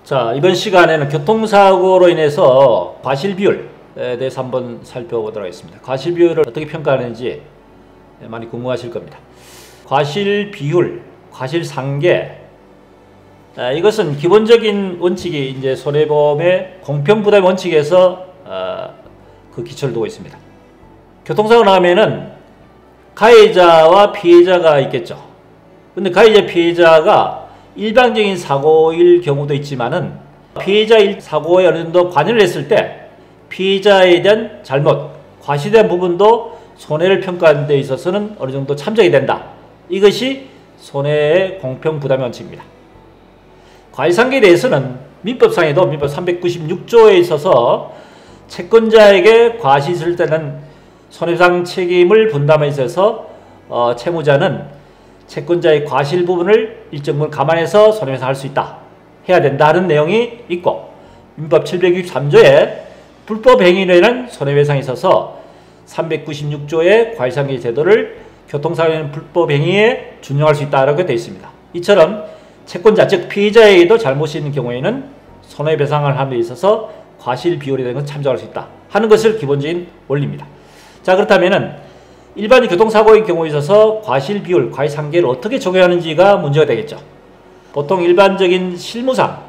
자, 이번 시간에는 교통사고로 인해서 과실 비율에 대해서 한번 살펴보도록 하겠습니다. 과실 비율을 어떻게 평가하는지 많이 궁금하실 겁니다. 과실 비율, 과실 상계, 이것은 기본적인 원칙이 이제 손해보험의 공평부담 원칙에서 그 기초를 두고 있습니다. 교통사고가 나면은 가해자와 피해자가 있겠죠. 근데 가해자, 피해자가 일방적인 사고일 경우도 있지만은 피해자 사고에 어느 정도 관여를 했을 때 피해자에 대한 잘못, 과실에 대한 부분도 손해를 평가하는 데 있어서는 어느 정도 참작이 된다. 이것이 손해의 공평부담의 원칙입니다. 과실상계에 대해서는 민법상에도 민법 396조에 있어서 채권자에게 과실이 있을 때는 손해배상 책임을 분담에 있어서 채무자는 채권자의 과실 부분을 일정 부분 감안해서 손해배상할 수 있다. 해야 된다는 내용이 있고, 민법 763조에 불법 행위로 인한 손해배상에 있어서 396조의 과실상계 제도를 교통사고에 불법 행위에 준용할 수 있다라고 되어 있습니다. 이처럼 채권자, 즉 피해자에게도 잘못이 있는 경우에는 손해배상을 하는 데 있어서 과실 비율에 대한 것을 참조할 수 있다 하는 것을 기본적인 원리입니다. 자, 그렇다면은 일반인 교통사고의 경우에 있어서 과실 비율, 과실상계를 어떻게 적용하는지가 문제가 되겠죠. 보통 일반적인 실무상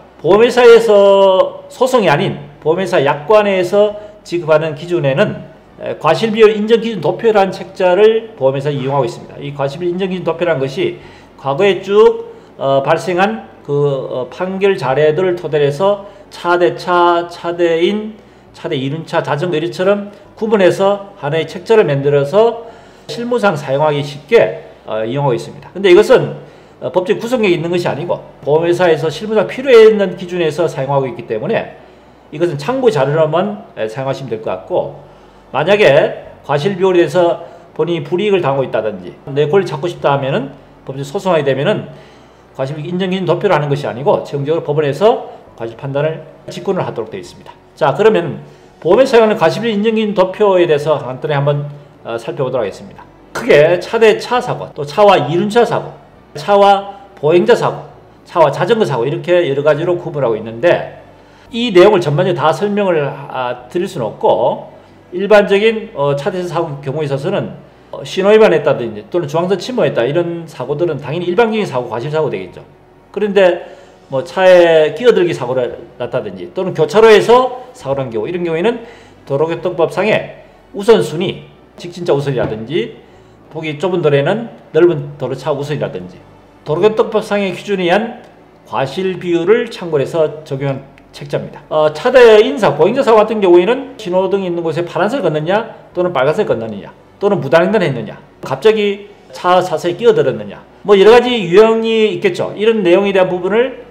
보험회사에서 소송이 아닌 보험회사 약관에서 지급하는 기준에는 과실비율 인정기준 도표라는 책자를 보험회사에 이용하고 있습니다. 이 과실비율 인정기준 도표라는 것이 과거에 쭉 발생한 그 판결 자료들을 토대로 해서 차대차, 차대인, 차대 이륜차, 자전거 이처럼 구분해서 하나의 책자를 만들어서 실무상 사용하기 쉽게 이용하고 있습니다. 근데 이것은 법적 구성력이 있는 것이 아니고 보험회사에서 실무상 필요해 있는 기준에서 사용하고 있기 때문에 이것은 참고 자료로만 사용하시면 될 것 같고, 만약에 과실 비율에 대해서 본인이 불이익을 당하고 있다든지 내 권리 찾고 싶다 하면은 법적 소송하게 되면은 과실 인정기준 도표를 하는 것이 아니고 최종적으로 법원에서 과실 판단을 직권을 하도록 되어 있습니다. 자, 그러면 보험에서 사용하는 과실비율 인정기준 도표에 대해서 간단히 한번 살펴보도록 하겠습니다. 크게 차대차 사고, 또 차와 이륜차 사고, 차와 보행자 사고, 차와 자전거 사고 이렇게 여러 가지로 구분하고 있는데, 이 내용을 전반적으로 다 설명을 드릴 수는 없고, 일반적인 차대차 사고 경우에 있어서는 신호위반했다든지 또는 중앙선 침범했다 이런 사고들은 당연히 일반적인 사고, 과실사고 되겠죠. 그런데 뭐 차에 끼어들기 사고가 났다든지 또는 교차로에서 사고를 한 경우, 이런 경우에는 도로교통법상의 우선순위, 직진차 우선이라든지 폭이 좁은 도로에는 넓은 도로차 우선이라든지 도로교통법상의 기준에 의한 과실 비율을 참고해서 적용한 책자입니다. 차대인 사고, 보행자 사고 같은 경우에는 신호등이 있는 곳에 파란색을 걷느냐 또는 빨간색을 걷느냐 또는 무단횡단을 했느냐, 갑자기 차 사서에 끼어들었느냐, 뭐 여러가지 유형이 있겠죠. 이런 내용에 대한 부분을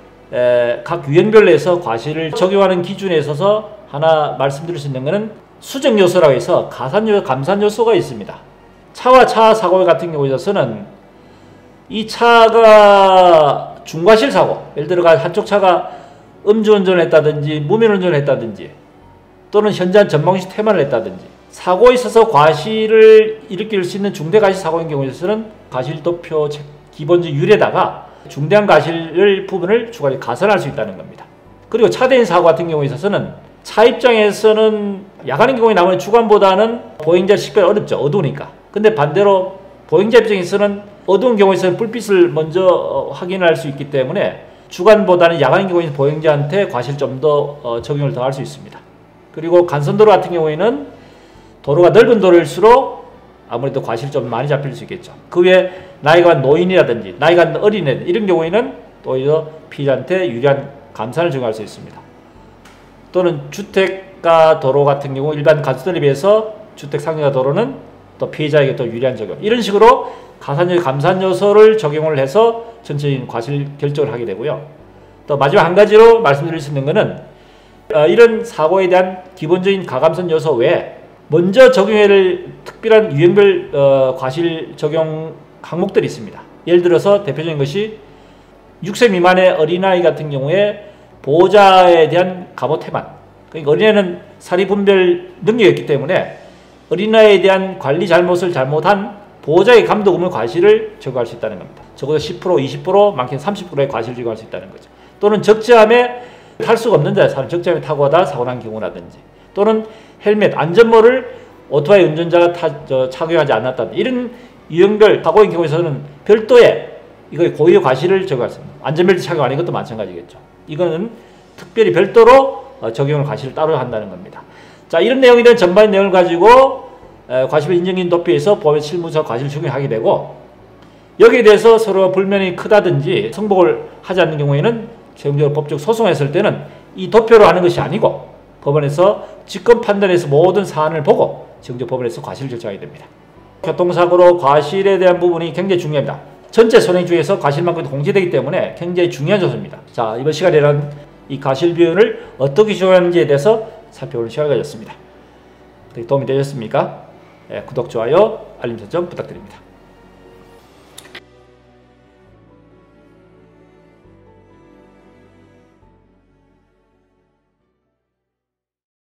각 유형별로 해서 과실을 적용하는 기준에 있어서 하나 말씀드릴 수 있는 것은 수정요소라고 해서 가산요소, 감산요소가 있습니다. 차와 차 사고 같은 경우에 있어서는 이 차가 중과실 사고, 예를 들어 한쪽 차가 음주운전을 했다든지 무면운전을 했다든지 또는 현저한 전방시 퇴만을 했다든지 사고에 있어서 과실을 일으킬 수 있는 중대과실 사고인 경우에 있어서는 과실도표 기본적 율에다가 중대한 과실 부분을 추가로 가산할 수 있다는 겁니다. 그리고 차대인 사고 같은 경우에 있어서는 차 입장에서는 야간인 경우에 나오는 주간보다는 보행자 식별이 어렵죠. 어두우니까. 근데 반대로 보행자 입장에서는 어두운 경우에서는 불빛을 먼저 확인할 수 있기 때문에 주간보다는 야간인 경우에는 보행자한테 과실 좀 더 적용을 더 할 수 있습니다. 그리고 간선도로 같은 경우에는 도로가 넓은 도로일수록 아무래도 과실이 좀 많이 잡힐 수 있겠죠. 그 외에 나이가 많은 노인이라든지 나이가 많은 어린애 이런 경우에는 오히려 피해자한테 유리한 감산을 적용할 수 있습니다. 또는 주택가 도로 같은 경우 일반 간선도로에 비해서 주택 상가가 도로는 또 피해자에게 또 유리한 적용, 이런 식으로 가산요, 감산요소를 적용을 해서 전체적인 과실 결정을 하게 되고요. 또 마지막 한 가지로 말씀드릴 수 있는 것은 이런 사고에 대한 기본적인 가감선 요소 외에 먼저 적용해야 할 특별한 유형별 과실 적용 항목들이 있습니다. 예를 들어서 대표적인 것이 6세 미만의 어린아이 같은 경우에 보호자에 대한 감호 태만, 그러니까 어린애는 사리 분별 능력이 있기 때문에 어린아이에 대한 관리 잘못을 잘못한 보호자의 감독 의무 과실을 적용할 수 있다는 겁니다. 적어도 10%, 20%, 많게는 30%의 과실을 적용할 수 있다는 거죠. 또는 적재함에 탈 수가 없는데 사람 적재함에 타고 가다 사고 난 경우라든지, 또는 헬멧, 안전모를 오토바이 운전자가 착용하지 않았다, 이런 유형별 사고의 경우에서는 별도의 이거 고의의 과실을 적용할 수 있습니다. 안전벨트 착용 아닌 것도 마찬가지겠죠. 이거는 특별히 별도로 적용을 과실을 따로 한다는 겁니다. 자, 이런 내용에 대한 전반의 내용을 가지고 과실비 인정인 도피에서 보험의 실무서 과실 적용하게 되고, 여기에 대해서 서로 불면이 크다든지 승복을 하지 않는 경우에는 최종적으로 법적 소송했을 때는 이 도표로 하는 것이 아니고 법원에서 직권 판단해서 모든 사안을 보고 최종적 법원에서 과실을 결정하게 됩니다. 교통사고로 과실에 대한 부분이 굉장히 중요합니다. 전체 손해 중에서 과실만큼도 공제되기 때문에 굉장히 중요한 요소입니다. 자, 이번 시간에는 이 과실 비율을 어떻게 적용하는지에 대해서 살펴보는 시간을 가졌습니다. 도움이 되셨습니까? 구독, 좋아요, 알림 설정 부탁드립니다.